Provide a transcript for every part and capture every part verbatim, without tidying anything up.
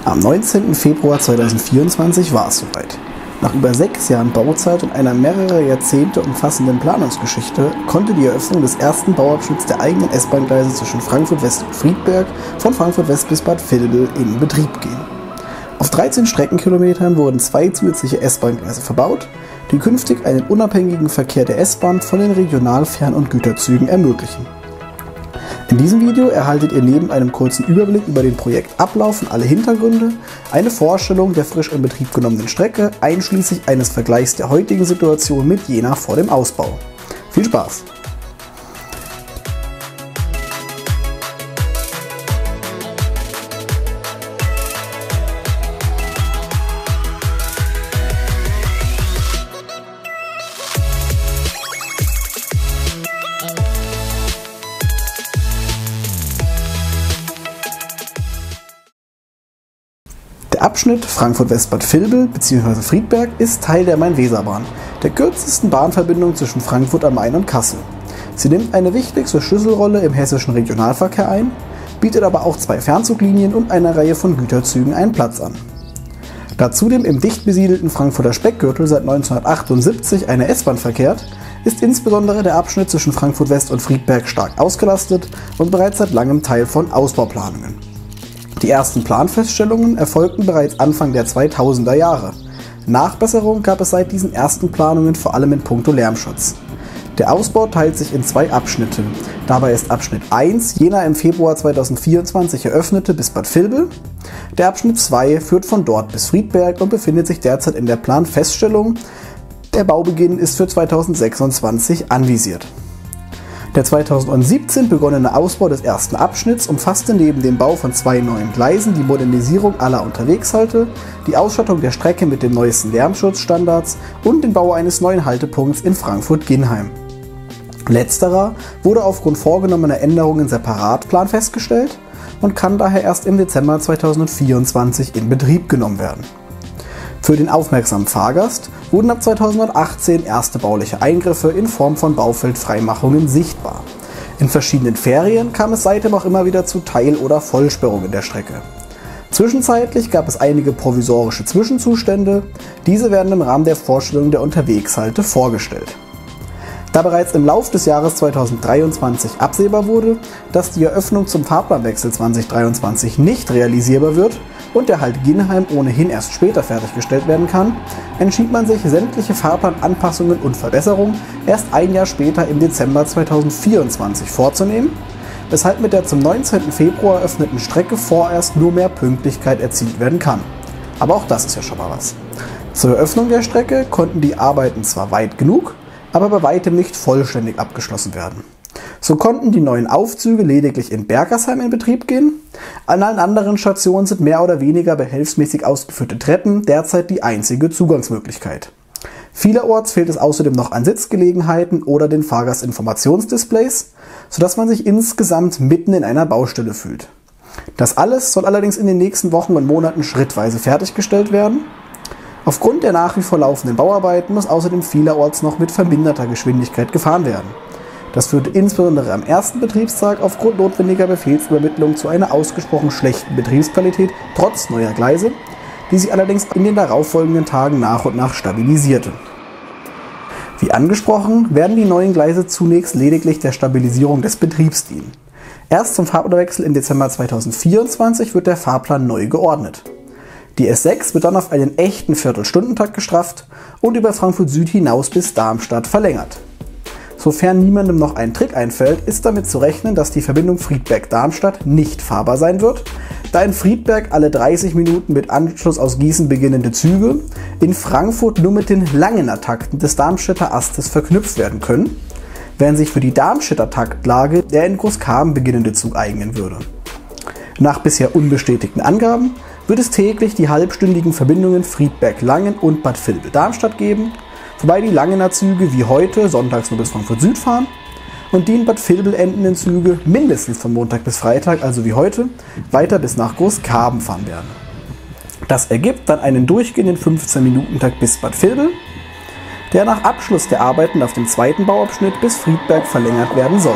Am neunzehnten Februar zweitausendvierundzwanzig war es soweit. Nach über sechs Jahren Bauzeit und einer mehrere Jahrzehnte umfassenden Planungsgeschichte konnte die Eröffnung des ersten Bauabschnitts der eigenen S-Bahn-Gleise zwischen Frankfurt West und Friedberg von Frankfurt West bis Bad Vilbel in Betrieb gehen. Auf dreizehn Streckenkilometern wurden zwei zusätzliche S-Bahn-Gleise verbaut, die künftig einen unabhängigen Verkehr der S-Bahn von den Regional-, Fern- und Güterzügen ermöglichen. In diesem Video erhaltet ihr neben einem kurzen Überblick über den Projektablauf und alle Hintergründe eine Vorstellung der frisch in Betrieb genommenen Strecke, einschließlich eines Vergleichs der heutigen Situation mit jener vor dem Ausbau. Viel Spaß! Der Abschnitt Frankfurt West-Bad Vilbel bzw. Friedberg ist Teil der Main-Weser-Bahn, der kürzesten Bahnverbindung zwischen Frankfurt am Main und Kassel. Sie nimmt eine wichtigste Schlüsselrolle im hessischen Regionalverkehr ein, bietet aber auch zwei Fernzuglinien und einer Reihe von Güterzügen einen Platz an. Da zudem im dicht besiedelten Frankfurter Speckgürtel seit neunzehnhundertachtundsiebzig eine S-Bahn verkehrt, ist insbesondere der Abschnitt zwischen Frankfurt West und Friedberg stark ausgelastet und bereits seit langem Teil von Ausbauplanungen. Die ersten Planfeststellungen erfolgten bereits Anfang der zweitausender Jahre. Nachbesserung gab es seit diesen ersten Planungen vor allem in puncto Lärmschutz. Der Ausbau teilt sich in zwei Abschnitte. Dabei ist Abschnitt eins jener im Februar zweitausendvierundzwanzig eröffnete bis Bad Vilbel. Der Abschnitt zwei führt von dort bis Friedberg und befindet sich derzeit in der Planfeststellung. Der Baubeginn ist für zweitausendsechsundzwanzig anvisiert. Der zweitausendsiebzehn begonnene Ausbau des ersten Abschnitts umfasste neben dem Bau von zwei neuen Gleisen die Modernisierung aller Unterwegshalte, die Ausstattung der Strecke mit den neuesten Lärmschutzstandards und den Bau eines neuen Haltepunkts in Frankfurt-Ginnheim. Letzterer wurde aufgrund vorgenommener Änderungen Separatplan festgestellt und kann daher erst im Dezember zweitausendvierundzwanzig in Betrieb genommen werden. Für den aufmerksamen Fahrgast wurden ab zweitausendachtzehn erste bauliche Eingriffe in Form von Baufeldfreimachungen sichtbar. In verschiedenen Ferien kam es seitdem auch immer wieder zu Teil- oder Vollsperrungen der Strecke. Zwischenzeitlich gab es einige provisorische Zwischenzustände, diese werden im Rahmen der Vorstellung der Unterwegshalte vorgestellt. Da bereits im Lauf des Jahres zweitausenddreiundzwanzig absehbar wurde, dass die Eröffnung zum Fahrplanwechsel zweitausenddreiundzwanzig nicht realisierbar wird und der Halt Ginnheim ohnehin erst später fertiggestellt werden kann, entschied man sich, sämtliche Fahrplananpassungen und Verbesserungen erst ein Jahr später im Dezember zweitausendvierundzwanzig vorzunehmen, weshalb mit der zum neunzehnten Februar eröffneten Strecke vorerst nur mehr Pünktlichkeit erzielt werden kann. Aber auch das ist ja schon mal was. Zur Eröffnung der Strecke konnten die Arbeiten zwar weit genug, aber bei weitem nicht vollständig abgeschlossen werden. So konnten die neuen Aufzüge lediglich in Bergersheim in Betrieb gehen. An allen anderen Stationen sind mehr oder weniger behelfsmäßig ausgeführte Treppen derzeit die einzige Zugangsmöglichkeit. Vielerorts fehlt es außerdem noch an Sitzgelegenheiten oder den Fahrgastinformationsdisplays, sodass man sich insgesamt mitten in einer Baustelle fühlt. Das alles soll allerdings in den nächsten Wochen und Monaten schrittweise fertiggestellt werden. Aufgrund der nach wie vor laufenden Bauarbeiten muss außerdem vielerorts noch mit verminderter Geschwindigkeit gefahren werden. Das führte insbesondere am ersten Betriebstag aufgrund notwendiger Befehlsübermittlung zu einer ausgesprochen schlechten Betriebsqualität trotz neuer Gleise, die sich allerdings in den darauffolgenden Tagen nach und nach stabilisierte. Wie angesprochen, werden die neuen Gleise zunächst lediglich der Stabilisierung des Betriebs dienen. Erst zum Fahrplanwechsel im Dezember zweitausendvierundzwanzig wird der Fahrplan neu geordnet. Die S sechs wird dann auf einen echten Viertelstundentakt gestrafft und über Frankfurt Süd hinaus bis Darmstadt verlängert. Sofern niemandem noch ein Trick einfällt, ist damit zu rechnen, dass die Verbindung Friedberg-Darmstadt nicht fahrbar sein wird, da in Friedberg alle dreißig Minuten mit Anschluss aus Gießen beginnende Züge in Frankfurt nur mit den Langener Takten des Darmstädter Astes verknüpft werden können, während sich für die Darmstädter Taktlage der in Großkamen beginnende Zug eignen würde. Nach bisher unbestätigten Angaben wird es täglich die halbstündigen Verbindungen Friedberg-Langen und Bad Vilbel-Darmstadt geben, wobei die Langener Züge wie heute sonntags nur bis Frankfurt Süd fahren und die in Bad Vilbel endenden Züge mindestens von Montag bis Freitag, also wie heute, weiter bis nach Großkaben fahren werden. Das ergibt dann einen durchgehenden fünfzehn-Minuten-Takt bis Bad Vilbel, der nach Abschluss der Arbeiten auf dem zweiten Bauabschnitt bis Friedberg verlängert werden soll.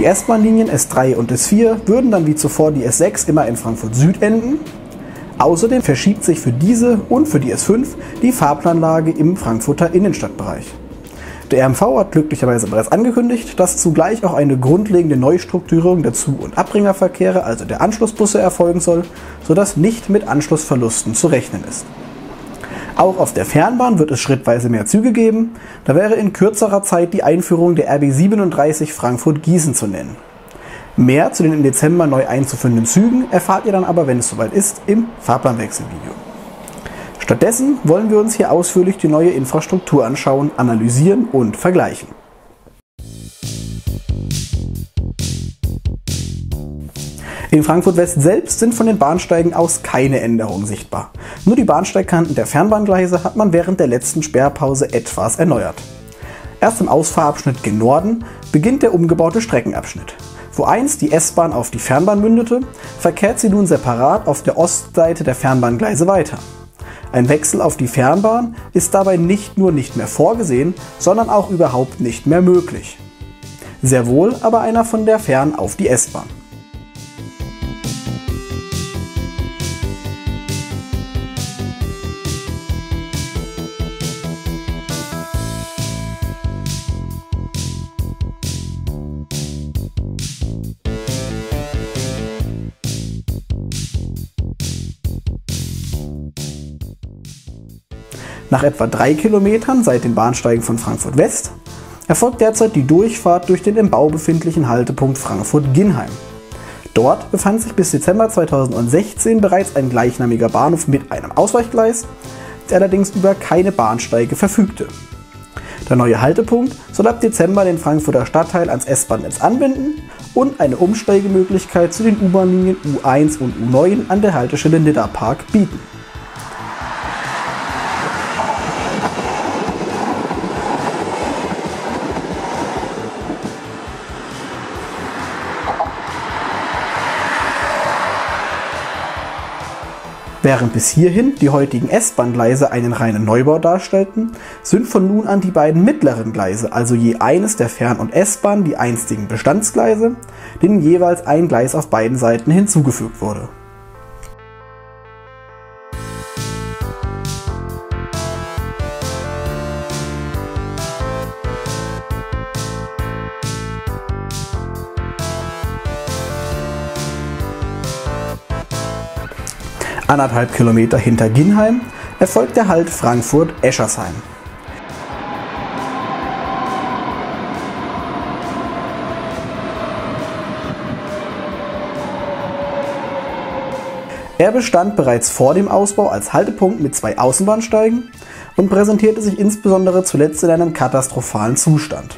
Die S-Bahn-Linien S drei und S vier würden dann wie zuvor die S sechs immer in Frankfurt Süd enden. Außerdem verschiebt sich für diese und für die S fünf die Fahrplanlage im Frankfurter Innenstadtbereich. Der R M V hat glücklicherweise bereits angekündigt, dass zugleich auch eine grundlegende Neustrukturierung der Zu- und Abbringerverkehre, also der Anschlussbusse, erfolgen soll, sodass nicht mit Anschlussverlusten zu rechnen ist. Auch auf der Fernbahn wird es schrittweise mehr Züge geben, da wäre in kürzerer Zeit die Einführung der R B siebenunddreißig Frankfurt-Gießen zu nennen. Mehr zu den im Dezember neu einzuführenden Zügen erfahrt ihr dann aber, wenn es soweit ist, im Fahrplanwechselvideo. Stattdessen wollen wir uns hier ausführlich die neue Infrastruktur anschauen, analysieren und vergleichen. In Frankfurt West selbst sind von den Bahnsteigen aus keine Änderungen sichtbar. Nur die Bahnsteigkanten der Fernbahngleise hat man während der letzten Sperrpause etwas erneuert. Erst im Ausfahrabschnitt gen Norden beginnt der umgebaute Streckenabschnitt. Wo einst die S-Bahn auf die Fernbahn mündete, verkehrt sie nun separat auf der Ostseite der Fernbahngleise weiter. Ein Wechsel auf die Fernbahn ist dabei nicht nur nicht mehr vorgesehen, sondern auch überhaupt nicht mehr möglich. Sehr wohl aber einer von der Fern auf die S-Bahn. Nach etwa drei Kilometern seit den Bahnsteigen von Frankfurt West erfolgt derzeit die Durchfahrt durch den im Bau befindlichen Haltepunkt Frankfurt-Ginnheim. Dort befand sich bis Dezember zweitausendsechzehn bereits ein gleichnamiger Bahnhof mit einem Ausweichgleis, der allerdings über keine Bahnsteige verfügte. Der neue Haltepunkt soll ab Dezember den Frankfurter Stadtteil ans S-Bahn-Netz anbinden und eine Umsteigemöglichkeit zu den U-Bahn-Linien U eins und U neun an der Haltestelle Nidda-Park bieten. Während bis hierhin die heutigen S-Bahn-Gleise einen reinen Neubau darstellten, sind von nun an die beiden mittleren Gleise, also je eines der Fern- und S-Bahn, die einstigen Bestandsgleise, denen jeweils ein Gleis auf beiden Seiten hinzugefügt wurde. Anderthalb Kilometer hinter Ginnheim erfolgt der Halt Frankfurt-Eschersheim. Er bestand bereits vor dem Ausbau als Haltepunkt mit zwei Außenbahnsteigen und präsentierte sich insbesondere zuletzt in einem katastrophalen Zustand.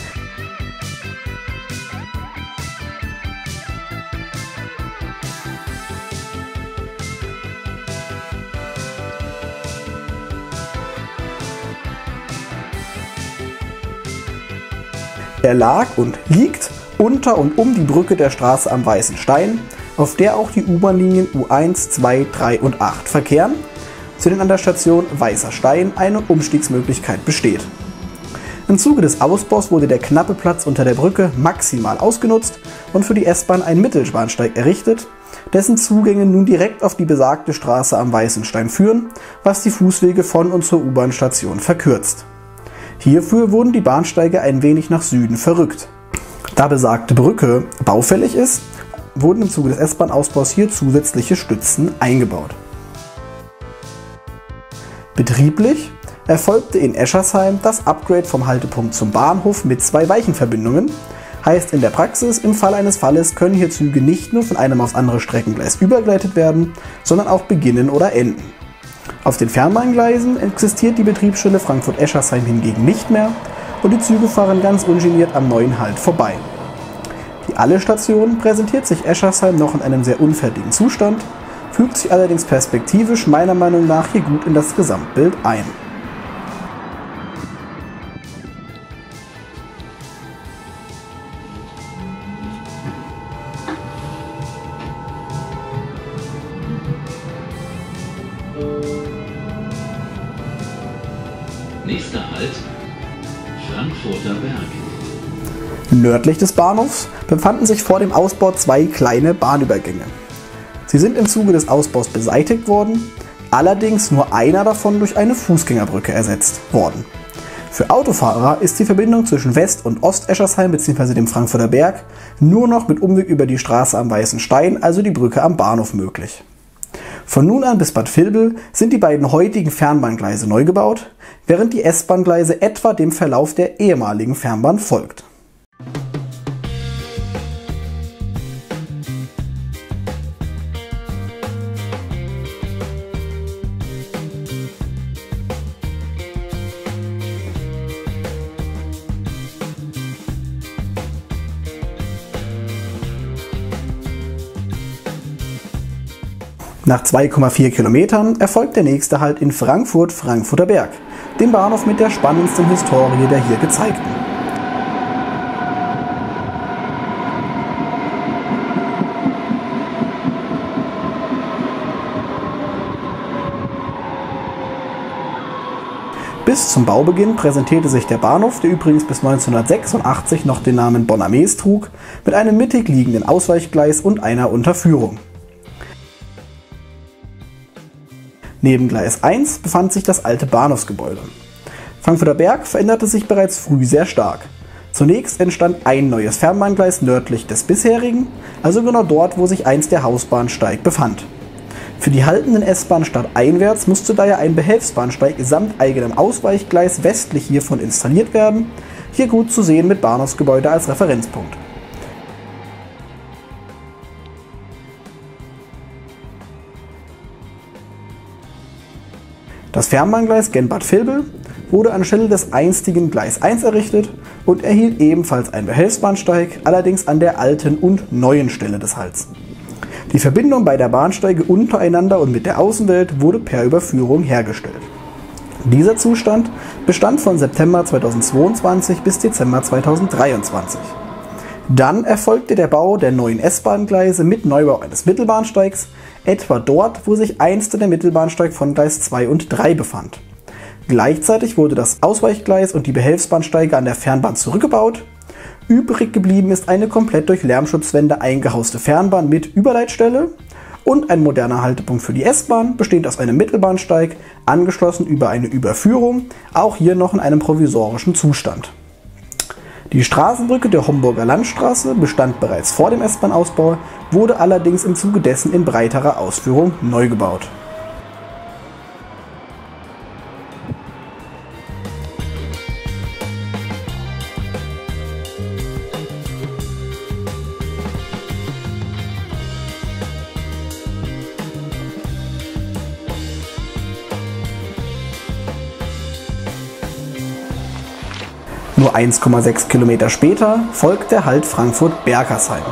Er lag und liegt unter und um die Brücke der Straße am Weißen Stein, auf der auch die U-Bahn-Linien U eins, zwei, drei und acht verkehren, zu denen an der Station Weißer Stein eine Umstiegsmöglichkeit besteht. Im Zuge des Ausbaus wurde der knappe Platz unter der Brücke maximal ausgenutzt und für die S-Bahn ein Mittelbahnsteig errichtet, dessen Zugänge nun direkt auf die besagte Straße am Weißen Stein führen, was die Fußwege von und zur U-Bahn-Station verkürzt. Hierfür wurden die Bahnsteige ein wenig nach Süden verrückt. Da besagte Brücke baufällig ist, wurden im Zuge des S-Bahn-Ausbaus hier zusätzliche Stützen eingebaut. Betrieblich erfolgte in Eschersheim das Upgrade vom Haltepunkt zum Bahnhof mit zwei Weichenverbindungen. Heißt in der Praxis, im Fall eines Falles können hier Züge nicht nur von einem aufs andere Streckengleis übergeleitet werden, sondern auch beginnen oder enden. Auf den Fernbahngleisen existiert die Betriebsstelle Frankfurt-Eschersheim hingegen nicht mehr und die Züge fahren ganz ungeniert am neuen Halt vorbei. Wie alle Stationen präsentiert sich Eschersheim noch in einem sehr unfertigen Zustand, fügt sich allerdings perspektivisch meiner Meinung nach hier gut in das Gesamtbild ein. Nächster Halt, Frankfurter Berg. Nördlich des Bahnhofs befanden sich vor dem Ausbau zwei kleine Bahnübergänge. Sie sind im Zuge des Ausbaus beseitigt worden, allerdings nur einer davon durch eine Fußgängerbrücke ersetzt worden. Für Autofahrer ist die Verbindung zwischen West- und Ost-Eschersheim bzw. dem Frankfurter Berg nur noch mit Umweg über die Straße am Weißen Stein, also die Brücke am Bahnhof, möglich. Von nun an bis Bad Vilbel sind die beiden heutigen Fernbahngleise neu gebaut, während die S-Bahn-Gleise etwa dem Verlauf der ehemaligen Fernbahn folgt. Nach zwei Komma vier Kilometern erfolgt der nächste Halt in Frankfurt Frankfurter Berg, dem Bahnhof mit der spannendsten Historie der hier gezeigten. Bis zum Baubeginn präsentierte sich der Bahnhof, der übrigens bis neunzehnhundertsechsundachtzig noch den Namen Bonarmés trug, mit einem mittig liegenden Ausweichgleis und einer Unterführung. Neben Gleis eins befand sich das alte Bahnhofsgebäude. Frankfurter Berg veränderte sich bereits früh sehr stark. Zunächst entstand ein neues Fernbahngleis nördlich des bisherigen, also genau dort, wo sich einst der Hausbahnsteig befand. Für die haltenden S-Bahnen stadteinwärts musste daher ein Behelfsbahnsteig samt eigenem Ausweichgleis westlich hiervon installiert werden, hier gut zu sehen mit Bahnhofsgebäude als Referenzpunkt. Das Fernbahngleis Genbad Vilbel wurde anstelle des einstigen Gleis eins errichtet und erhielt ebenfalls einen Behelfsbahnsteig, allerdings an der alten und neuen Stelle des Halts. Die Verbindung beider Bahnsteige untereinander und mit der Außenwelt wurde per Überführung hergestellt. Dieser Zustand bestand von September zweitausendzweiundzwanzig bis Dezember zweitausenddreiundzwanzig. Dann erfolgte der Bau der neuen S-Bahn-Gleise mit Neubau eines Mittelbahnsteigs, etwa dort, wo sich einst der Mittelbahnsteig von Gleis zwei und drei befand. Gleichzeitig wurde das Ausweichgleis und die Behelfsbahnsteige an der Fernbahn zurückgebaut. Übrig geblieben ist eine komplett durch Lärmschutzwände eingehauste Fernbahn mit Überleitstelle und ein moderner Haltepunkt für die S-Bahn, bestehend aus einem Mittelbahnsteig, angeschlossen über eine Überführung, auch hier noch in einem provisorischen Zustand. Die Straßenbrücke der Homburger Landstraße bestand bereits vor dem S-Bahn-Ausbau, wurde allerdings im Zuge dessen in breiterer Ausführung neu gebaut. Nur eins Komma sechs Kilometer später folgt der Halt Frankfurt-Bergersheim.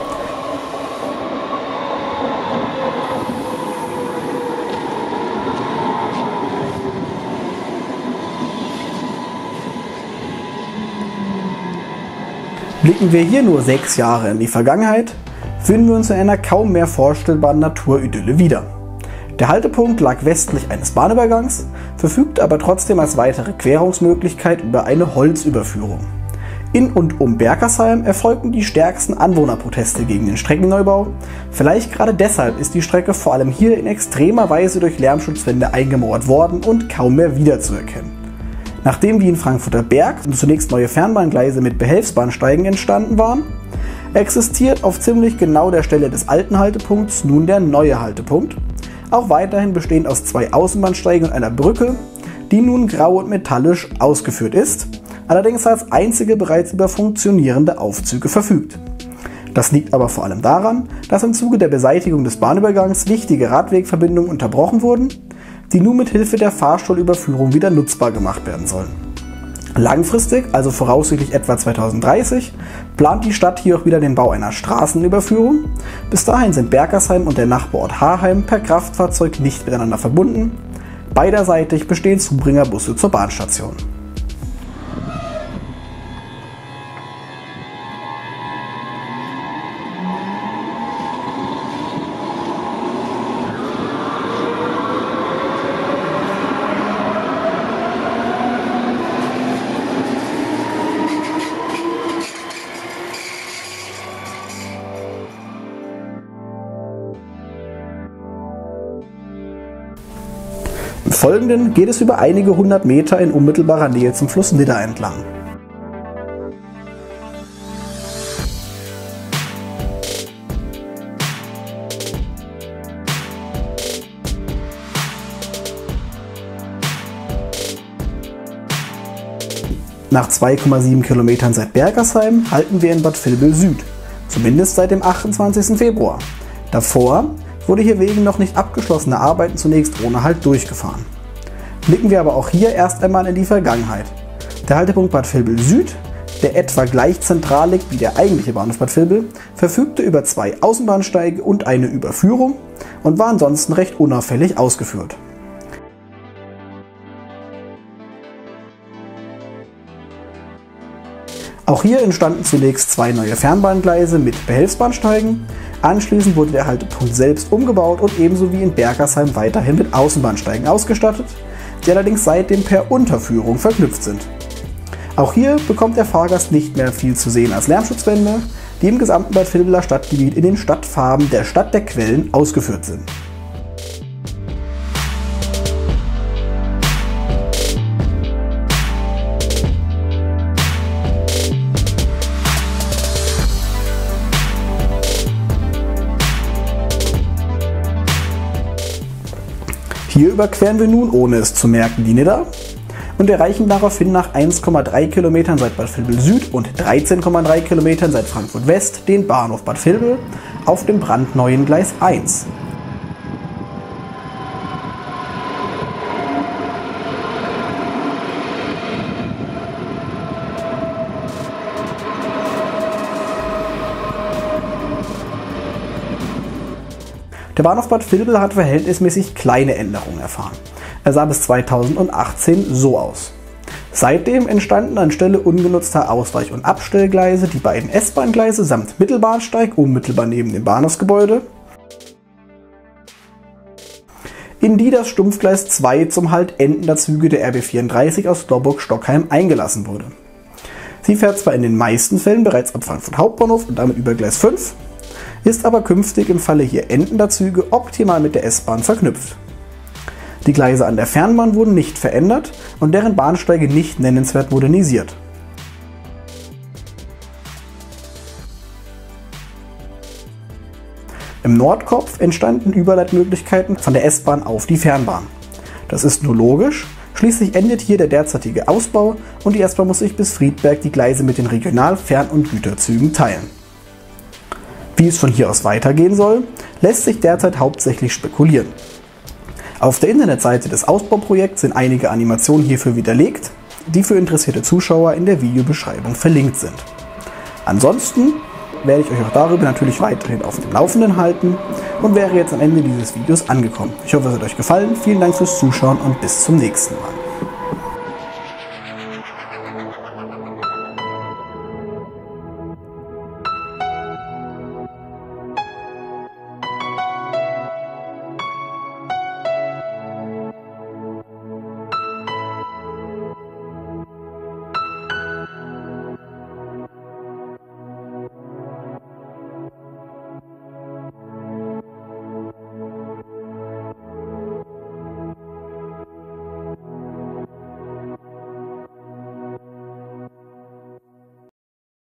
Blicken wir hier nur sechs Jahre in die Vergangenheit, finden wir uns in einer kaum mehr vorstellbaren Naturidylle wieder. Der Haltepunkt lag westlich eines Bahnübergangs, verfügte aber trotzdem als weitere Querungsmöglichkeit über eine Holzüberführung. In und um Bergersheim erfolgten die stärksten Anwohnerproteste gegen den Streckenneubau. Vielleicht gerade deshalb ist die Strecke vor allem hier in extremer Weise durch Lärmschutzwände eingemauert worden und kaum mehr wiederzuerkennen. Nachdem wie in Frankfurter Berg zunächst neue Fernbahngleise mit Behelfsbahnsteigen entstanden waren, existiert auf ziemlich genau der Stelle des alten Haltepunkts nun der neue Haltepunkt, auch weiterhin bestehend aus zwei Außenbahnsteigen und einer Brücke, die nun grau und metallisch ausgeführt ist, allerdings als einzige bereits über funktionierende Aufzüge verfügt. Das liegt aber vor allem daran, dass im Zuge der Beseitigung des Bahnübergangs wichtige Radwegverbindungen unterbrochen wurden, die nun mit Hilfe der Fahrstuhlüberführung wieder nutzbar gemacht werden sollen. Langfristig, also voraussichtlich etwa zweitausenddreißig, plant die Stadt hier auch wieder den Bau einer Straßenüberführung. Bis dahin sind Bergersheim und der Nachbarort Harheim per Kraftfahrzeug nicht miteinander verbunden. Beiderseitig bestehen Zubringerbusse zur Bahnstation. Im Folgenden geht es über einige hundert Meter in unmittelbarer Nähe zum Fluss Nidda entlang. Nach zwei Komma sieben Kilometern seit Bergersheim halten wir in Bad Vilbel Süd, zumindest seit dem achtundzwanzigsten Februar. Davor wurde hier wegen noch nicht abgeschlossener Arbeiten zunächst ohne Halt durchgefahren. Blicken wir aber auch hier erst einmal in die Vergangenheit. Der Haltepunkt Bad Vilbel Süd, der etwa gleich zentral liegt wie der eigentliche Bahnhof Bad Vilbel, verfügte über zwei Außenbahnsteige und eine Überführung und war ansonsten recht unauffällig ausgeführt. Auch hier entstanden zunächst zwei neue Fernbahngleise mit Behelfsbahnsteigen. Anschließend wurde der Haltepunkt selbst umgebaut und ebenso wie in Bergersheim weiterhin mit Außenbahnsteigen ausgestattet, die allerdings seitdem per Unterführung verknüpft sind. Auch hier bekommt der Fahrgast nicht mehr viel zu sehen als Lärmschutzwände, die im gesamten Bad Vilbeler Stadtgebiet in den Stadtfarben der Stadt der Quellen ausgeführt sind. Hier überqueren wir nun, ohne es zu merken, die Nidda und erreichen daraufhin nach eins Komma drei Kilometern seit Bad Vilbel Süd und dreizehn Komma drei Kilometern seit Frankfurt West den Bahnhof Bad Vilbel auf dem brandneuen Gleis eins. Der Bahnhof Bad Vilbel hat verhältnismäßig kleine Änderungen erfahren. Er sah bis zweitausendachtzehn so aus. Seitdem entstanden anstelle ungenutzter Ausweich- und Abstellgleise die beiden S-Bahn-Gleise samt Mittelbahnsteig unmittelbar neben dem Bahnhofsgebäude, in die das Stumpfgleis zwei zum Halt endender Züge der R B vierunddreißig aus Storburg-Stockheim eingelassen wurde. Sie fährt zwar in den meisten Fällen bereits ab Frankfurt Hauptbahnhof und damit über Gleis fünf, ist aber künftig im Falle hier endender Züge optimal mit der S-Bahn verknüpft. Die Gleise an der Fernbahn wurden nicht verändert und deren Bahnsteige nicht nennenswert modernisiert. Im Nordkopf entstanden Überleitmöglichkeiten von der S-Bahn auf die Fernbahn. Das ist nur logisch, schließlich endet hier der derzeitige Ausbau und die S-Bahn muss sich bis Friedberg die Gleise mit den Regional-, Fern- und Güterzügen teilen. Wie es von hier aus weitergehen soll, lässt sich derzeit hauptsächlich spekulieren. Auf der Internetseite des Ausbauprojekts sind einige Animationen hierfür widerlegt, die für interessierte Zuschauer in der Videobeschreibung verlinkt sind. Ansonsten werde ich euch auch darüber natürlich weiterhin auf dem Laufenden halten und wäre jetzt am Ende dieses Videos angekommen. Ich hoffe, es hat euch gefallen. Vielen Dank fürs Zuschauen und bis zum nächsten Mal.